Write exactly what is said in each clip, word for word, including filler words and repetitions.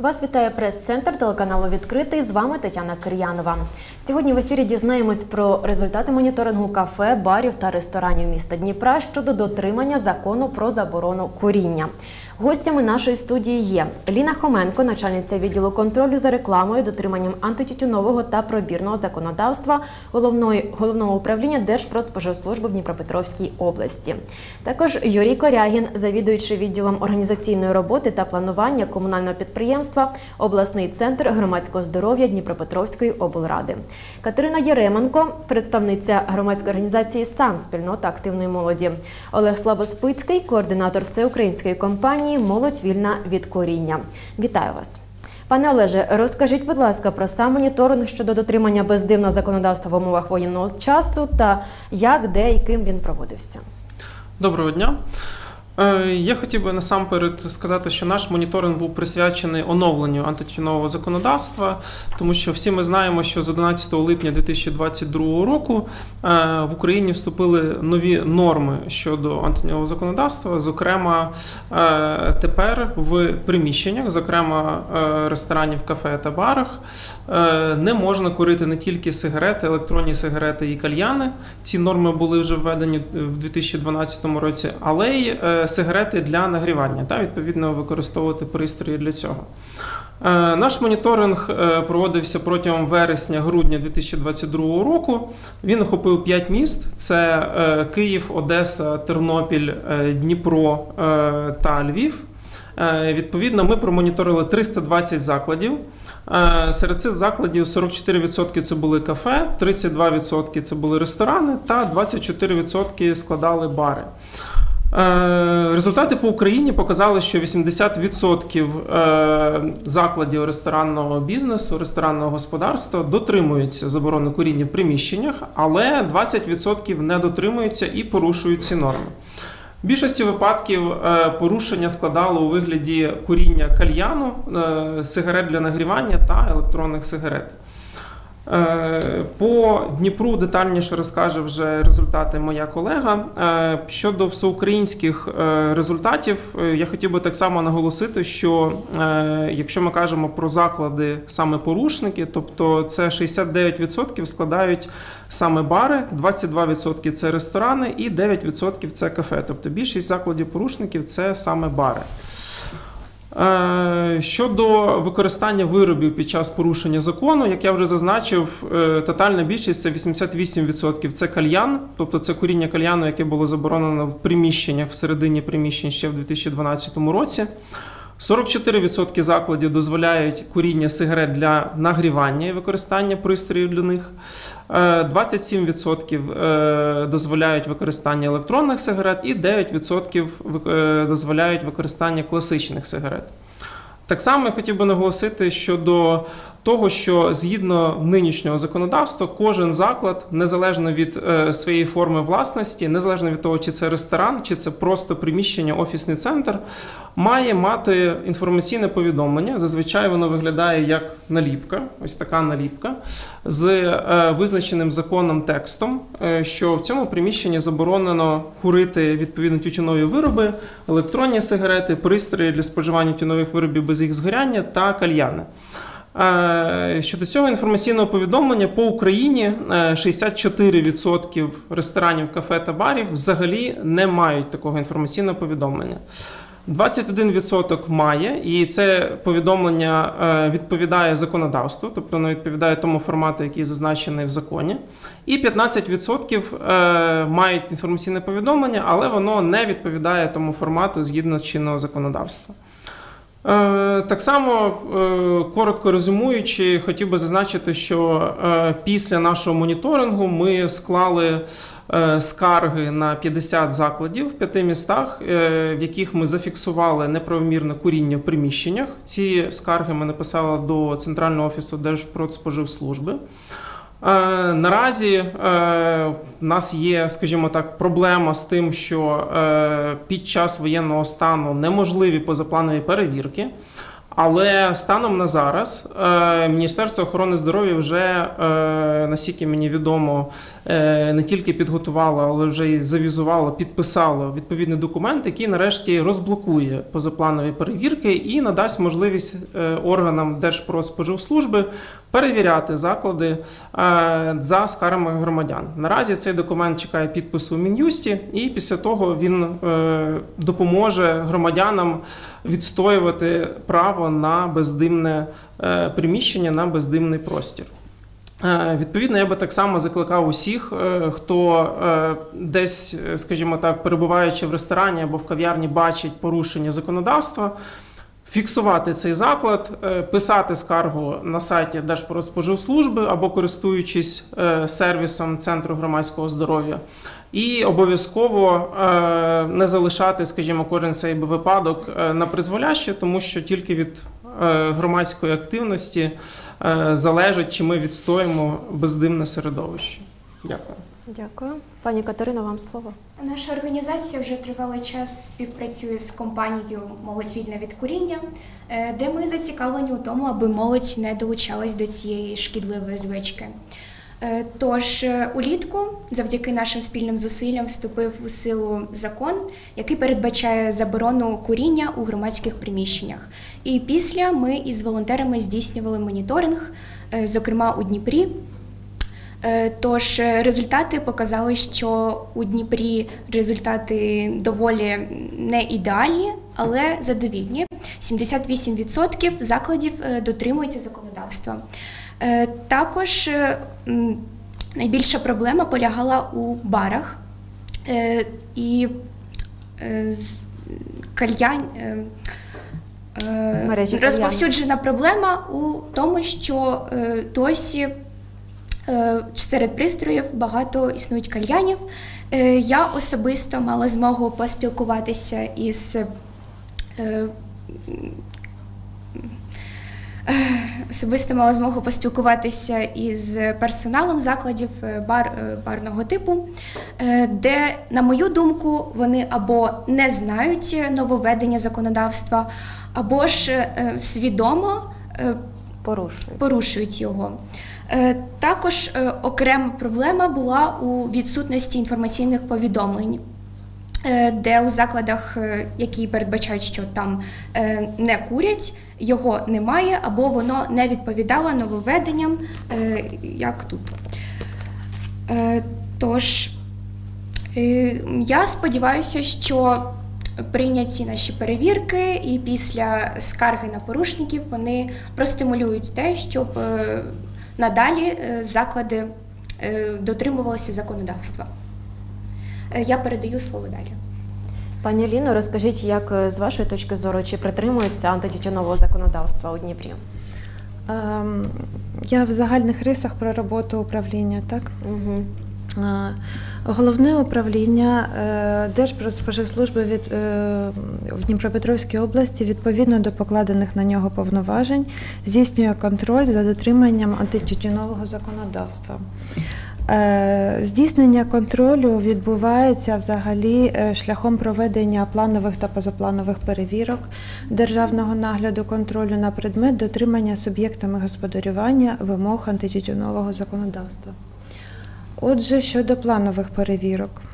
Вас вітає прес-центр телеканалу «Відкритий». З вами Тетяна Кир'янова. Сьогодні в ефірі дізнаємось про результати моніторингу кафе, барів та ресторанів міста Дніпра щодо дотримання закону про заборону куріння. Гостями нашої студії є Ліна Хоменко, начальниця відділу контролю за рекламою, дотриманням антитютюнового та пробірного законодавства Головної, Головного управління Держпродспоживслужби в Дніпропетровській області. Також Юрій Корягін, завідуючий відділом організаційної роботи та планування комунального підприємства «Обласний центр громадського здоров'я Дніпропетровської облради». Катерина Єременко, представниця громадської організації «Сам» спільнота активної молоді. Олег Слабоспицький, координатор всеукраїнської кампанії «Молодь вільна від куріння». Вітаю вас. Пане Олеже, розкажіть, будь ласка, про сам моніторинг щодо дотримання бездимного законодавства в умовах воєнного часу та як, де і ким він проводився. Доброго дня. Я хотів би насамперед сказати, що наш моніторинг був присвячений оновленню антитютюнового законодавства, тому що всі ми знаємо, що з одинадцятого липня дві тисячі двадцять другого року в Україні вступили нові норми щодо антитютюнового законодавства, зокрема тепер в приміщеннях, зокрема ресторанів, кафе та барах, не можна курити не тільки сигарети, електронні сигарети і кальяни. Ці норми були вже введені в дві тисячі дванадцятому році, але й сигарети для нагрівання, та відповідно використовувати пристрої для цього. Наш моніторинг проводився протягом вересня-грудня дві тисячі двадцять другого року. Він охопив п'ять міст – це Київ, Одеса, Тернопіль, Дніпро та Львів. Відповідно, ми промоніторили триста двадцять закладів. Серед цих закладів сорок чотири відсотки це були кафе, тридцять два відсотки це були ресторани та двадцять чотири відсотки складали бари. Результати по Україні показали, що вісімдесят відсотків закладів ресторанного бізнесу, ресторанного господарства дотримуються заборони куріння в приміщеннях, але двадцять відсотків не дотримуються і порушують ці норми. В більшості випадків порушення складало у вигляді куріння кальяну, сигарет для нагрівання та електронних сигарет. По Дніпру детальніше розкаже вже результати моя колега. Щодо всеукраїнських результатів, я хотів би так само наголосити, що якщо ми кажемо про заклади саме порушники, тобто це шістдесят дев'ять відсотків складають саме бари, двадцять два відсотки це ресторани і дев'ять відсотків це кафе. Тобто більшість закладів порушників це саме бари. Щодо використання виробів під час порушення закону, як я вже зазначив, тотальна більшість – це вісімдесят вісім відсотків це кальян, тобто це куріння кальяну, яке було заборонено в приміщеннях, всередині приміщень ще в дві тисячі дванадцятому році. сорок чотири відсотки закладів дозволяють куріння сигарет для нагрівання і використання пристроїв для них. двадцять сім відсотків дозволяють використання електронних сигарет і дев'ять відсотків дозволяють використання класичних сигарет. Так само я хотів би наголосити щодо того, що згідно нинішнього законодавства кожен заклад, незалежно від е, своєї форми власності, незалежно від того, чи це ресторан, чи це просто приміщення, офісний центр, має мати інформаційне повідомлення. Зазвичай воно виглядає як наліпка, ось така наліпка, з е, визначеним законом текстом, е, що в цьому приміщенні заборонено курити відповідно тютюнові вироби, електронні сигарети, пристрої для споживання тютюнових виробів без їх згоряння та кальяни. Щодо цього інформаційного повідомлення, по Україні шістдесят чотири відсотки ресторанів, кафе та барів взагалі не мають такого інформаційного повідомлення. двадцять один відсоток має, і це повідомлення відповідає законодавству, тобто воно відповідає тому формату, який зазначений в законі. І п'ятнадцять відсотків мають інформаційне повідомлення, але воно не відповідає тому формату згідно чинного законодавства. Так само, коротко резюмуючи, хотів би зазначити, що після нашого моніторингу ми склали скарги на п'ятдесят закладів в п'яти містах, в яких ми зафіксували неправомірне куріння в приміщеннях. Ці скарги ми написали до Центрального офісу Держпродспоживслужби. Наразі в нас є, скажімо так, проблема з тим, що під час воєнного стану неможливі позапланові перевірки, але станом на зараз Міністерство охорони здоров'я вже, наскільки мені відомо, не тільки підготувало, але вже й завізувало, підписало відповідний документ, який нарешті розблокує позапланові перевірки і надасть можливість органам Держпродспоживслужби перевіряти заклади за скаргами громадян. Наразі цей документ чекає підпису в Мін'юсті, і після того він допоможе громадянам відстоювати право на бездимне приміщення, на бездимний простір. Відповідно, я би так само закликав усіх, хто десь, скажімо так, перебуваючи в ресторані або в кав'ярні, бачить порушення законодавства, фіксувати цей заклад, писати скаргу на сайті Держпродспоживслужби або користуючись сервісом Центру громадського здоров'я. І обов'язково не залишати, скажімо, кожен цей випадок на призволяще, тому що тільки від громадської активності залежить, чи ми відстоїмо бездимне середовище. Дякую. Дякую. Пані Катерино, вам слово. Наша організація вже тривалий час співпрацює з компанією «Молодь вільна від куріння», де ми зацікавлені у тому, аби молодь не долучалась до цієї шкідливої звички. Тож улітку, завдяки нашим спільним зусиллям, вступив у силу закон, який передбачає заборону куріння у громадських приміщеннях. І після ми із волонтерами здійснювали моніторинг, зокрема у Дніпрі. Тож результати показали, що у Дніпрі результати доволі не ідеальні, але задовільні. сімдесят вісім відсотків закладів дотримуються законодавства. Також найбільша проблема полягала у барах і кальян. Розповсюджена проблема у тому, що досі серед пристроїв багато існують кальянів. Я особисто мала змогу поспілкуватися із Особисто мала змогу поспілкуватися із персоналом закладів бар, барного типу, де, на мою думку, вони або не знають нововведення законодавства, або ж свідомо порушують, порушують його. Також окрема проблема була у відсутності інформаційних повідомлень, де у закладах, які передбачають, що там не курять, його немає, або воно не відповідало нововведенням, як тут. Тож, я сподіваюся, що прийняті наші перевірки і після скарги на порушників вони простимулюють те, щоб надалі заклади дотримувалися законодавства. Я передаю слово далі. Пані Ліно, розкажіть, як з вашої точки зору, чи притримуються антитютюнового законодавства у Дніпрі? Я в загальних рисах про роботу управління, так? Угу. Головне управління Держпродспоживслужби від, в Дніпропетровській області відповідно до покладених на нього повноважень здійснює контроль за дотриманням антитютюнового законодавства. Здійснення контролю відбувається взагалі шляхом проведення планових та позапланових перевірок державного нагляду контролю на предмет дотримання суб'єктами господарювання вимог антитютюнового законодавства. Отже, щодо планових перевірок,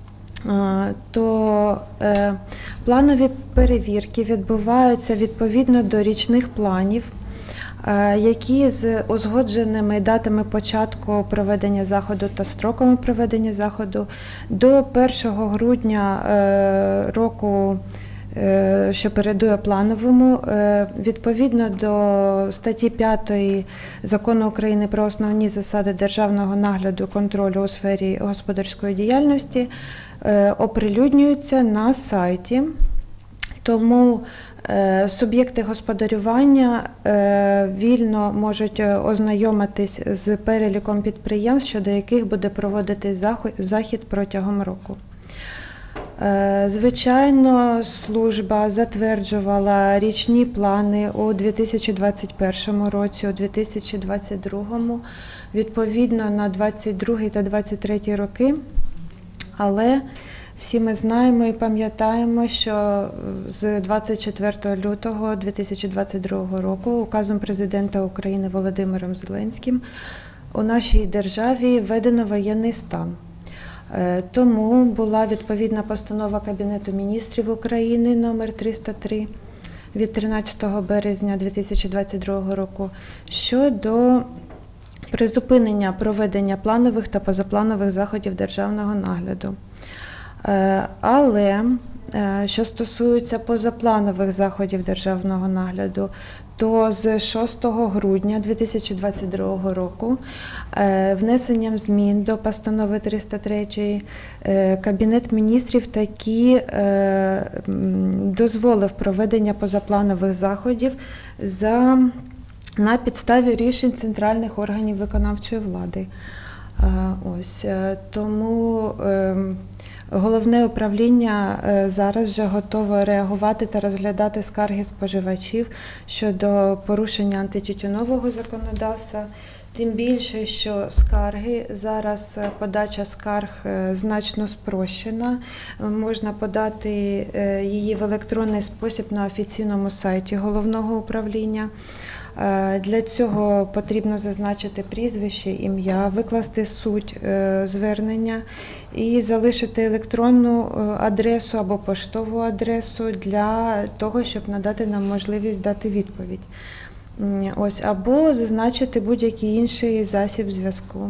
то планові перевірки відбуваються відповідно до річних планів, які з узгодженими датами початку проведення заходу та строками проведення заходу до першого грудня року, що передує плановому, відповідно до статті п'ятої Закону України про основні засади державного нагляду контролю у сфері господарської діяльності, оприлюднюються на сайті. Тому суб'єкти господарювання вільно можуть ознайомитись з переліком підприємств, щодо яких буде проводитись захід протягом року. Звичайно, служба затверджувала річні плани у дві тисячі двадцять першому році, у дві тисячі двадцять другому, відповідно на двадцять другий та двадцять третій роки, але всі ми знаємо і пам'ятаємо, що з двадцять четвертого лютого дві тисячі двадцять другого року указом президента України Володимиром Зеленським у нашій державі введено воєнний стан. Тому була відповідна постанова Кабінету міністрів України номер триста три від тринадцятого березня дві тисячі двадцять другого року щодо призупинення проведення планових та позапланових заходів державного нагляду. Але що стосується позапланових заходів державного нагляду, то з шостого грудня дві тисячі двадцять другого року внесенням змін до постанови триста три Кабінет міністрів таки дозволив проведення позапланових заходів за, на підставі рішень центральних органів виконавчої влади. Ось, тому головне управління зараз вже готове реагувати та розглядати скарги споживачів щодо порушення антитютюнового законодавства. Тим більше, що скарги, зараз подача скарг значно спрощена. Можна подати її в електронний спосіб на офіційному сайті головного управління. Для цього потрібно зазначити прізвище, ім'я, викласти суть звернення і залишити електронну адресу або поштову адресу для того, щоб надати нам можливість дати відповідь. Ось, або зазначити будь-який інший засіб зв'язку.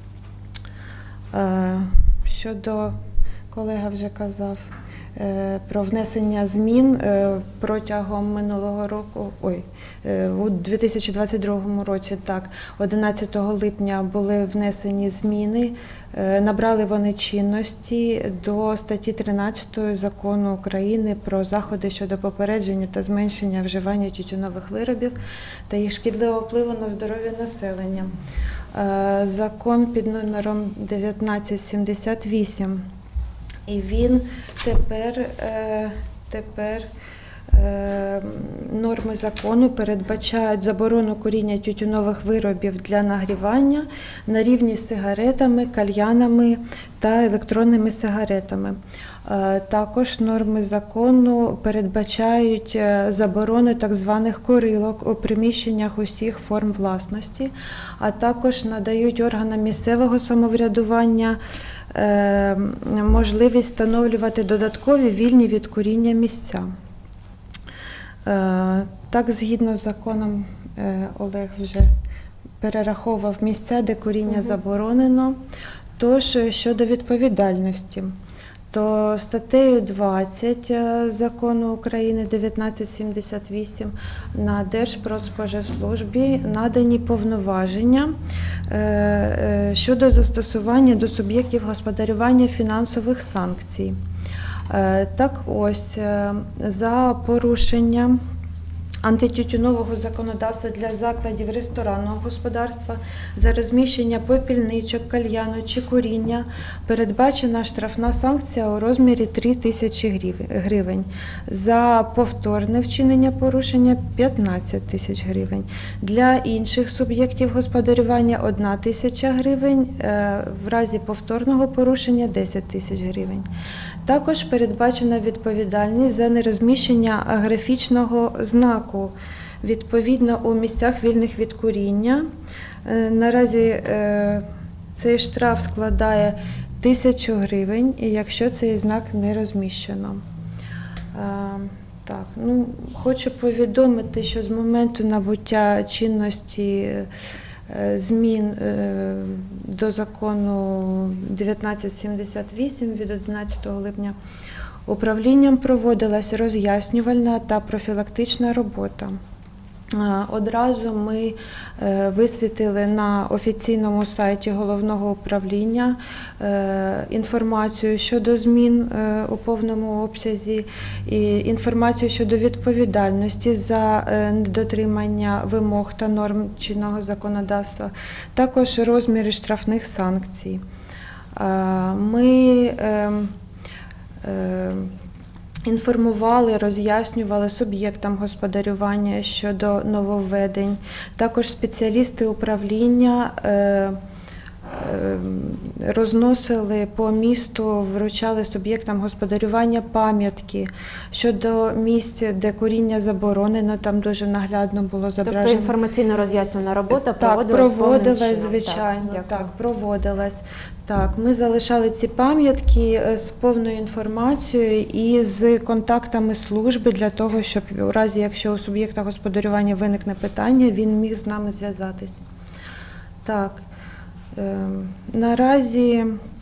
Щодо, колега вже казав, про внесення змін протягом минулого року, ой, у дві тисячі двадцять другому році, так, одинадцятого липня були внесені зміни, набрали вони чинності до статті тринадцятої Закону України про заходи щодо попередження та зменшення вживання тютюнових виробів та їх шкідливого впливу на здоров'я населення. Закон під номером дев'ятнадцять сімдесят вісім. І він тепер, тепер норми закону передбачають заборону куріння тютюнових виробів для нагрівання на рівні з сигаретами, кальянами та електронними сигаретами. Також норми закону передбачають заборону так званих курилок у приміщеннях усіх форм власності, а також надають органам місцевого самоврядування можливість встановлювати додаткові вільні від куріння місця. Так, згідно з законом, Олег вже перераховував місця, де куріння заборонено. Тож, щодо відповідальності, то статтею двадцять Закону України дев'ятнадцять сімдесят вісім на Держпродспоживслужбі надані повноваження щодо застосування до суб'єктів господарювання фінансових санкцій. Так ось, за порушення антитютюнового законодавства для закладів ресторанного господарства за розміщення попільничок, кальяну чи куріння передбачена штрафна санкція у розмірі три тисячі гривень. За повторне вчинення порушення – п'ятнадцять тисяч гривень. Для інших суб'єктів господарювання – одна тисяча гривень, в разі повторного порушення – десять тисяч гривень. Також передбачена відповідальність за нерозміщення графічного знаку, відповідно, у місцях вільних від куріння. Наразі цей штраф складає тисячу гривень, якщо цей знак не розміщено. Так, ну, хочу повідомити, що з моменту набуття чинності змін до закону дев'ятнадцять сімдесят вісім від одинадцятого липня управлінням проводилась роз'яснювальна та профілактична робота. Одразу ми висвітили на офіційному сайті головного управління інформацію щодо змін у повному обсязі, і інформацію щодо відповідальності за недотримання вимог та норм чинного законодавства, також розміри штрафних санкцій. Ми інформували, роз'яснювали суб'єктам господарювання щодо нововведень. Також спеціалісти управління розносили по місту, вручали суб'єктам господарювання пам'ятки щодо місць, де куріння заборонено, там дуже наглядно було зображено. Тобто інформаційно-роз'яснювальна робота Так, проводилась повним проводилась, чином. звичайно, Так, так, дякую. проводилась. Так, ми залишали ці пам'ятки з повною інформацією і з контактами служби для того, щоб у разі, якщо у суб'єкта господарювання виникне питання, він міг з нами зв'язатись. Так, е, наразі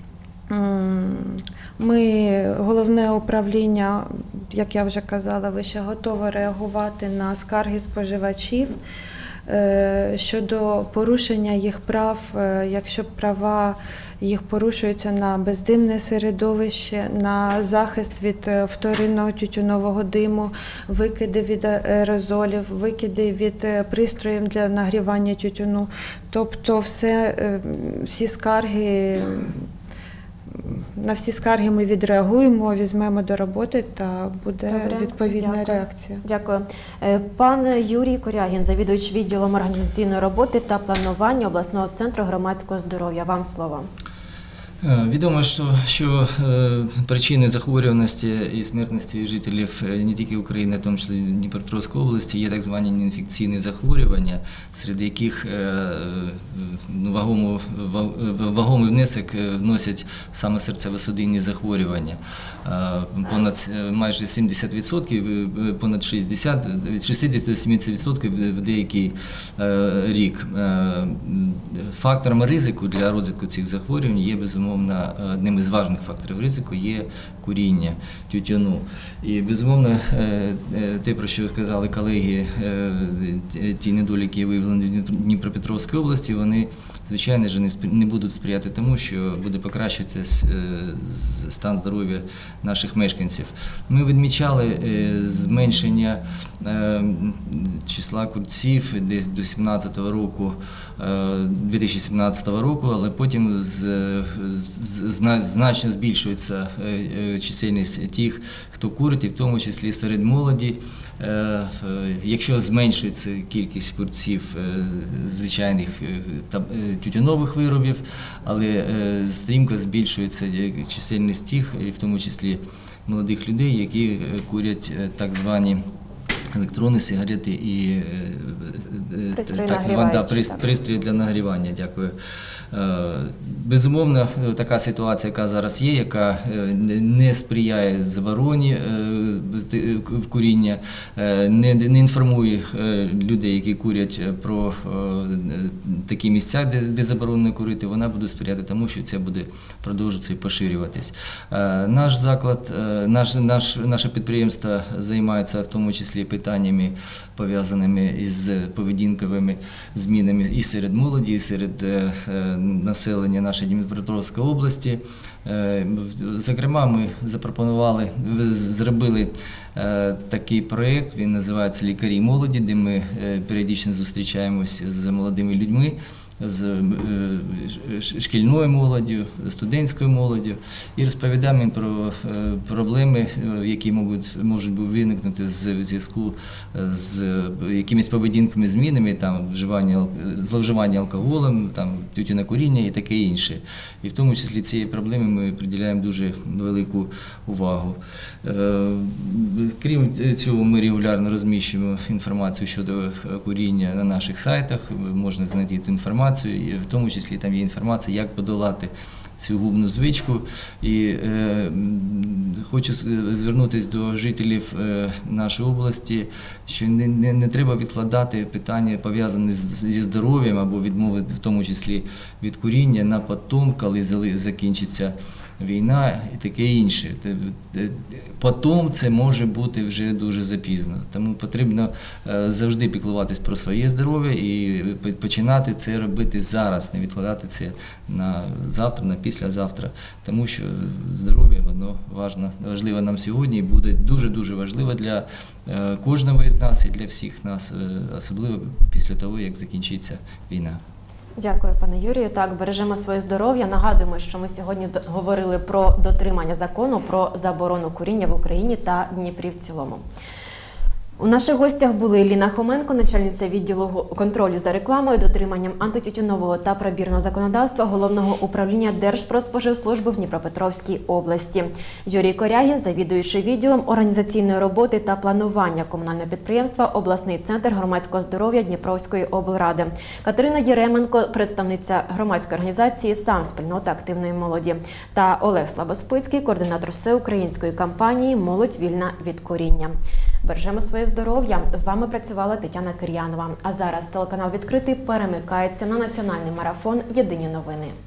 м, ми, головне управління, як я вже казала, вище готове реагувати на скарги споживачів е, щодо порушення їх прав, е, якщо права їх порушуються на бездимне середовище, на захист від е, вторинного тютюнового диму, викиди від аерозолів, викиди від е, пристроїв для нагрівання тютюну. Тобто все, е, всі скарги, на всі скарги ми відреагуємо, візьмемо до роботи та буде Добре, відповідна дякую. реакція. Дякую. Е, Пан Юрій Корягін, завідувач відділом організаційної роботи та планування обласного центру громадського здоров'я. Вам слово. Відомо, що, що е, причини захворюваності і смертності жителів не тільки України, в тому числі Дніпропетровської області, є так звані неінфекційні захворювання, серед яких е, ну, вагому, вагомий внесок вносять саме серцево-судинні захворювання. Е, понад майже сімдесят відсотків, понад шістдесят, від шістдесят до сімдесят відсотків в деякий е, рік. Е, факторами ризику для розвитку цих захворювань є, безумовно, одним із важливих факторів ризику є куріння тютюну. І, безумовно, те, про що сказали колеги, ті недоліки, які виявлені в Дніпропетровській області, вони, звичайно ж, не будуть сприяти тому, що буде покращуватися стан здоров'я наших мешканців. Ми відмічали зменшення числа курців десь до сімнадцятого року, дві тисячі сімнадцятого року, але потім значно збільшується чисельність тих, хто курить, і в тому числі серед молоді. Якщо зменшується кількість курців звичайних тютюнових виробів, але стрімко збільшується чисельність тих, і в тому числі молодих людей, які курять так звані електронні сигарети і Пристрої так звані да, нагріваючі, пристрої для нагрівання. Дякую. Безумовно, така ситуація, яка зараз є, яка не сприяє забороні куріння, не, не інформує людей, які курять, про такі місця, де, де заборонено курити, вона буде сприяти тому, що це буде продовжуватися і поширюватись. Наш заклад, наш, наш, наше підприємство займається в тому числі питаннями, пов'язаними із поведінковими змінами і серед молоді, і серед населення нашої Дніпропетровської області. Зокрема, ми запропонували, зробили такий проєкт, він називається «Лікарі молоді», де ми періодично зустрічаємося з молодими людьми, з шкільною молоддю, студентською молоддю і розповідаємо їм про проблеми, які можуть, можуть виникнути в зв'язку з якимись поведінковими змінами, там, вживання, зловживання алкоголем, там, тютюнокуріння і таке інше. І в тому числі цієї проблеми ми приділяємо дуже велику увагу. Крім цього, ми регулярно розміщуємо інформацію щодо куріння на наших сайтах, можна знайти інформацію. І в тому числі там є інформація, як подолати цю губну звичку. І е, хочу звернутися до жителів е, нашої області, що не, не, не треба відкладати питання, пов'язані зі здоров'ям або відмови, в тому числі від куріння, на потім, коли закінчиться війна і таке інше. Потім це може бути вже дуже запізно. Тому потрібно завжди піклуватись про своє здоров'я і починати це робити зараз, не відкладати це на завтра, на післязавтра. Тому що здоров'я, воно важливо нам сьогодні і буде дуже-дуже важливо для кожного із нас і для всіх нас, особливо після того, як закінчиться війна. Дякую, пане Юрію. Так, бережемо своє здоров'я. Нагадуємо, що ми сьогодні говорили про дотримання закону про заборону куріння в Україні та Дніпрі в цілому. У наших гостях були Ліна Хоменко, начальниця відділу контролю за рекламою, дотриманням антитютюнового та пробірного законодавства Головного управління Держпродспоживслужби в Дніпропетровській області, Юрій Корягін, завідуючий відділом організаційної роботи та планування комунального підприємства «Обласний центр громадського здоров'я Дніпровської облради, Катерина Єременко, представниця громадської організації «Сам спільнота активної молоді» та Олег Слабоспицький, координатор всеукраїнської кампанії «Молодь вільна від куріння». Бережемо своє здоров'я. З вами працювала Тетяна Кир'янова. А зараз телеканал «Відкритий» перемикається на національний марафон «Єдині новини».